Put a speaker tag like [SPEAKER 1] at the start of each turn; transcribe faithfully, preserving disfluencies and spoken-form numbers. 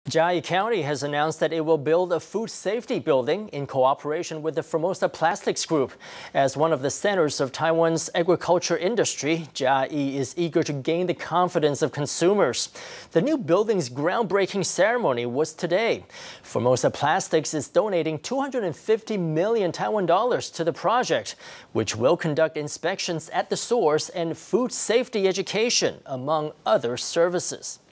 [SPEAKER 1] Chiayi County has announced that it will build a food safety building in cooperation with the Formosa Plastics Group. As one of the centers of Taiwan's agriculture industry, Chiayi is eager to gain the confidence of consumers. The new building's groundbreaking ceremony was today. Formosa Plastics is donating two hundred fifty million Taiwan dollars to the project, which will conduct inspections at the source and food safety education, among other services.